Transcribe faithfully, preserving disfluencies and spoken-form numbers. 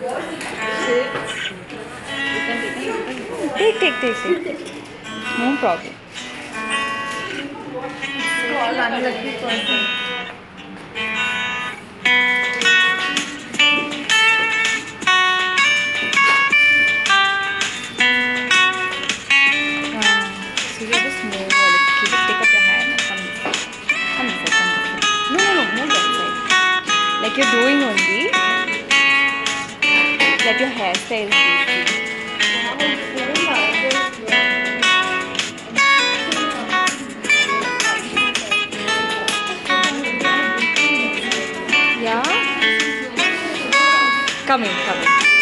Take, take, take, take. No problem. Call unlucky person. So you just move a little. Keep it, take up your hand and come this side. Come this side, come this side. No, no, no, move that side. Like you're doing only. Let your hairstyle be. Yeah? Come in, come in.